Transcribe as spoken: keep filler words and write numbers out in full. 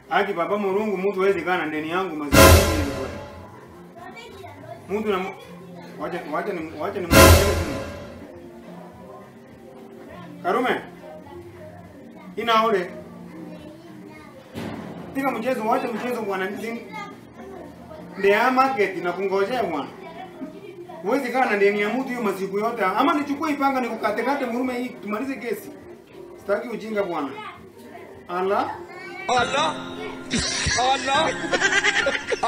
Aki baba Murungu mtu hawezi kana ndani yangu maziwa hivi kwa. Mtu na wacha wacha ni wacha ni Karume. Ina ole. Tika mchezo wacha mchezo bwana nini? Ndia market na kungojea bwana. Huwezi kana ndani ya mtu hiyo masiku yote. Ama nichukue ipanga nikukate kate Murume hii tumalize kesi. Sitaki ujinga bwana. Allah. Allah. Allah.